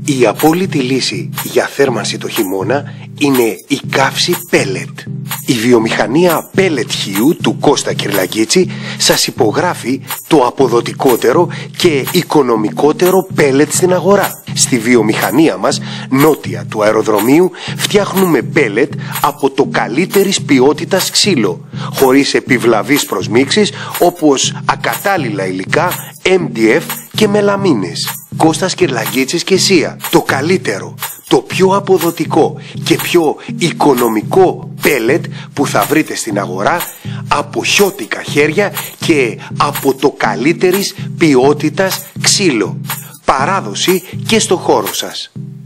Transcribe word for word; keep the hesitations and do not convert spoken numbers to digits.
Η απόλυτη λύση για θέρμανση το χειμώνα είναι η καύση pellet. Η βιομηχανία pellet χείου του Κώστα Κυρλαγκίτση σας υπογράφει το αποδοτικότερο και οικονομικότερο pellet στην αγορά. Στη βιομηχανία μας, νότια του αεροδρομίου, φτιάχνουμε pellet από το καλύτερης ποιότητας ξύλο, χωρίς επιβλαβείς προσμίξεις όπως ακατάλληλα υλικά, εμ ντι εφ και μελαμίνες. Κώστας Κυρλαγκίτσης και Σία. Το καλύτερο, το πιο αποδοτικό και πιο οικονομικό pellet που θα βρείτε στην αγορά από χιώτικα χέρια και από το καλύτερης ποιότητας ξύλο. Παράδοση και στο χώρο σας.